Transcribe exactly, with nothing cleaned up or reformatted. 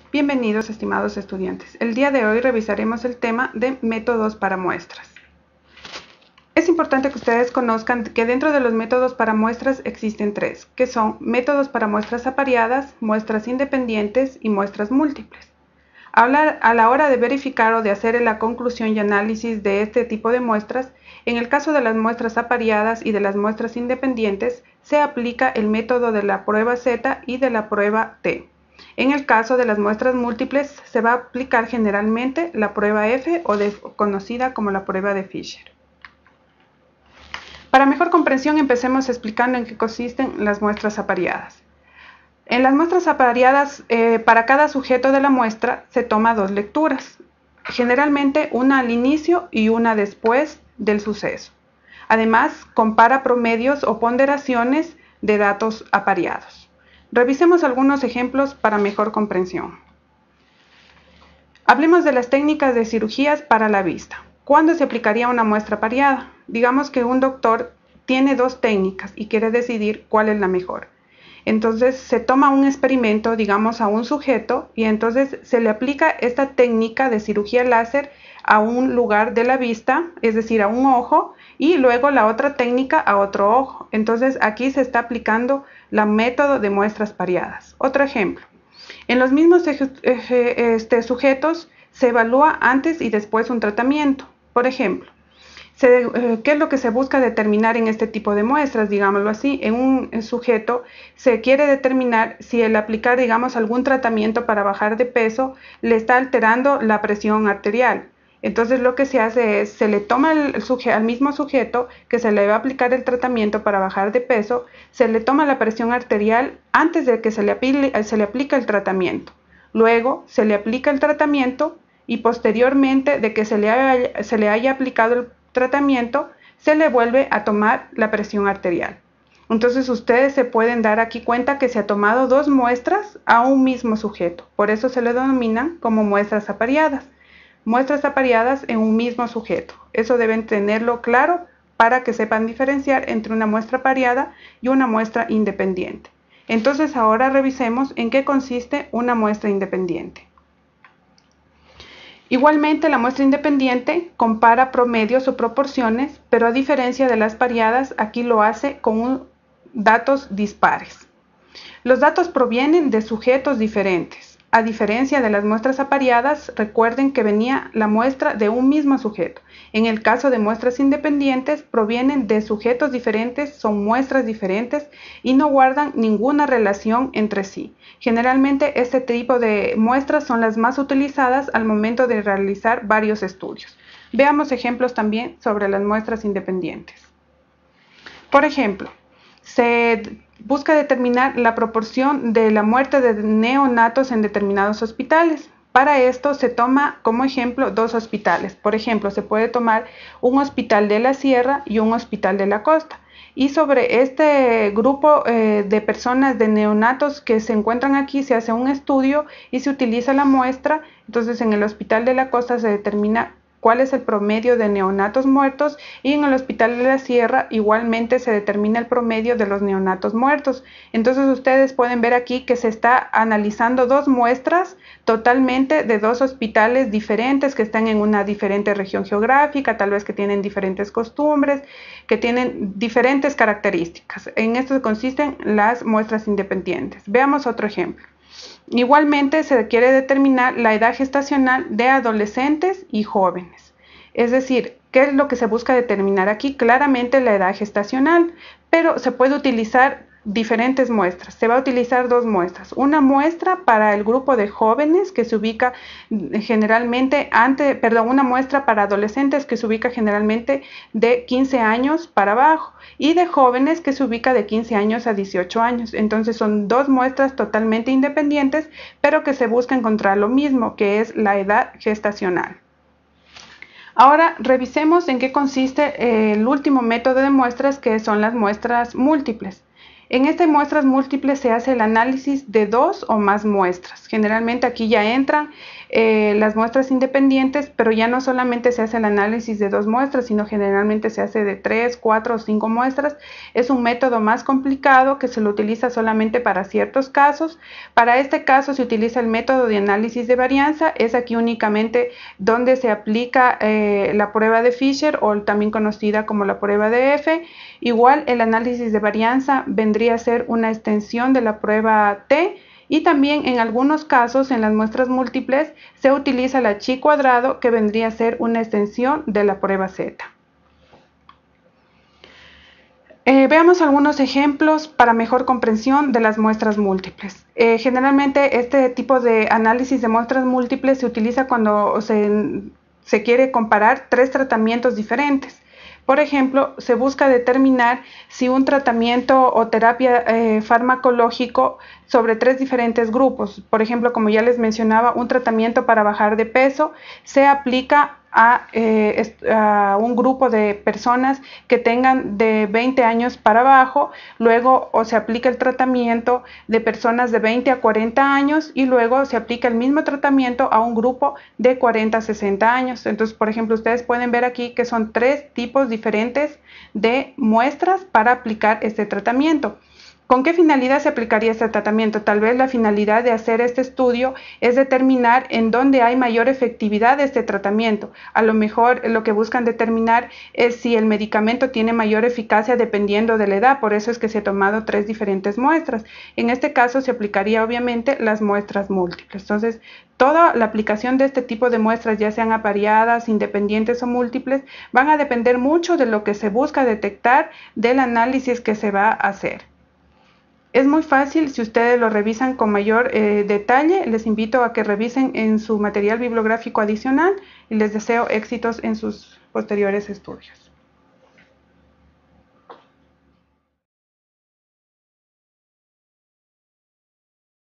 Bienvenidos, estimados estudiantes. El día de hoy revisaremos el tema de métodos para muestras. Es importante que ustedes conozcan que dentro de los métodos para muestras existen tres, que son métodos para muestras apareadas, muestras independientes y muestras múltiples. A la hora de verificar o de hacer la conclusión y análisis de este tipo de muestras, en el caso de las muestras apareadas y de las muestras independientes, se aplica el método de la prueba Z y de la prueba T. En el caso de las muestras múltiples, se va a aplicar generalmente la prueba F o de, conocida como la prueba de Fisher. Para mejor comprensión, empecemos explicando en qué consisten las muestras apareadas. En las muestras apareadas, eh, para cada sujeto de la muestra se toma dos lecturas, generalmente una al inicio y una después del suceso. Además, compara promedios o ponderaciones de datos apareados. Revisemos algunos ejemplos para mejor comprensión. Hablemos de las técnicas de cirugías para la vista. ¿Cuándo se aplicaría una muestra apareada? Digamos que un doctor tiene dos técnicas y quiere decidir cuál es la mejor. Entonces se toma un experimento, digamos, a un sujeto y entonces se le aplica esta técnica de cirugía láser a un lugar de la vista, es decir, a un ojo, y luego la otra técnica a otro ojo. Entonces aquí se está aplicando el método de muestras pareadas. Otro ejemplo. En los mismos este, sujetos se evalúa antes y después un tratamiento. Por ejemplo, Se, eh, ¿qué es lo que se busca determinar en este tipo de muestras? Digámoslo así, en un sujeto se quiere determinar si el aplicar, digamos, algún tratamiento para bajar de peso le está alterando la presión arterial. Entonces lo que se hace es, se le toma el, el suje, al mismo sujeto que se le va a aplicar el tratamiento para bajar de peso, se le toma la presión arterial antes de que se le, apli, se le aplique el tratamiento. Luego se le aplica el tratamiento y posteriormente de que se le haya, se le haya aplicado el tratamiento, se le vuelve a tomar la presión arterial. Entonces ustedes se pueden dar aquí cuenta que se ha tomado dos muestras a un mismo sujeto. Por eso se le denominan como muestras apareadas. Muestras apareadas en un mismo sujeto. Eso deben tenerlo claro para que sepan diferenciar entre una muestra apareada y una muestra independiente. Entonces ahora revisemos en qué consiste una muestra independiente. Igualmente, la muestra independiente compara promedios o proporciones, pero a diferencia de las pareadas, aquí lo hace con un, datos dispares. Los datos provienen de sujetos diferentes. A diferencia de las muestras apareadas, recuerden que venía la muestra de un mismo sujeto. En el caso de muestras independientes, provienen de sujetos diferentes, son muestras diferentes y no guardan ninguna relación entre sí. Generalmente, este tipo de muestras son las más utilizadas al momento de realizar varios estudios. Veamos ejemplos también sobre las muestras independientes. Por ejemplo, se busca determinar la proporción de la muerte de neonatos en determinados hospitales. Para esto se toma como ejemplo dos hospitales. Por ejemplo, se puede tomar un hospital de la Sierra y un hospital de la Costa. Y sobre este grupo eh, de personas, de neonatos que se encuentran aquí, se hace un estudio y se utiliza la muestra. Entonces, en el hospital de la Costa se determina cuál es el promedio de neonatos muertos y en el hospital de la Sierra igualmente se determina el promedio de los neonatos muertos. Entonces ustedes pueden ver aquí que se está analizando dos muestras totalmente de dos hospitales diferentes que están en una diferente región geográfica, tal vez que tienen diferentes costumbres, que tienen diferentes características. En esto consisten las muestras independientes. Veamos otro ejemplo. Igualmente se quiere determinar la edad gestacional de adolescentes y jóvenes. Es decir, ¿qué es lo que se busca determinar aquí? Claramente la edad gestacional, pero se puede utilizar diferentes muestras. Se va a utilizar dos muestras. Una muestra para el grupo de jóvenes que se ubica generalmente ante, perdón, una muestra para adolescentes que se ubica generalmente de quince años para abajo y de jóvenes que se ubica de quince años a dieciocho años. Entonces son dos muestras totalmente independientes, pero que se busca encontrar lo mismo, que es la edad gestacional. Ahora revisemos en qué consiste el último método de muestras, que son las muestras múltiples. En estas muestras múltiples se hace el análisis de dos o más muestras. Generalmente aquí ya entran eh, las muestras independientes, pero ya no solamente se hace el análisis de dos muestras, sino generalmente se hace de tres, cuatro o cinco muestras. Es un método más complicado que se lo utiliza solamente para ciertos casos. Para este caso se utiliza el método de análisis de varianza. Es aquí únicamente donde se aplica eh, la prueba de Fisher, o también conocida como la prueba de F. Igual el análisis de varianza vendría a ser una extensión de la prueba T, y también en algunos casos en las muestras múltiples se utiliza la chi cuadrado, que vendría a ser una extensión de la prueba Z. Eh, veamos algunos ejemplos para mejor comprensión de las muestras múltiples. Eh, generalmente este tipo de análisis de muestras múltiples se utiliza cuando se, se quiere comparar tres tratamientos diferentes. Por ejemplo, se busca determinar si un tratamiento o terapia eh, farmacológico sobre tres diferentes grupos, por ejemplo, como ya les mencionaba, un tratamiento para bajar de peso se aplica a, eh, a un grupo de personas que tengan de veinte años para abajo, luego o se aplica el tratamiento de personas de veinte a cuarenta años, y luego se aplica el mismo tratamiento a un grupo de cuarenta a sesenta años. Entonces, por ejemplo, ustedes pueden ver aquí que son tres tipos diferentes de muestras para aplicar este tratamiento. ¿Con qué finalidad se aplicaría este tratamiento? Tal vez la finalidad de hacer este estudio es determinar en dónde hay mayor efectividad de este tratamiento. A lo mejor lo que buscan determinar es si el medicamento tiene mayor eficacia dependiendo de la edad. Por eso es que se han tomado tres diferentes muestras. En este caso se aplicaría obviamente las muestras múltiples. Entonces, toda la aplicación de este tipo de muestras, ya sean apareadas, independientes o múltiples, van a depender mucho de lo que se busca detectar del análisis que se va a hacer. Es muy fácil, si ustedes lo revisan con mayor eh, detalle. Les invito a que revisen en su material bibliográfico adicional y les deseo éxitos en sus posteriores estudios.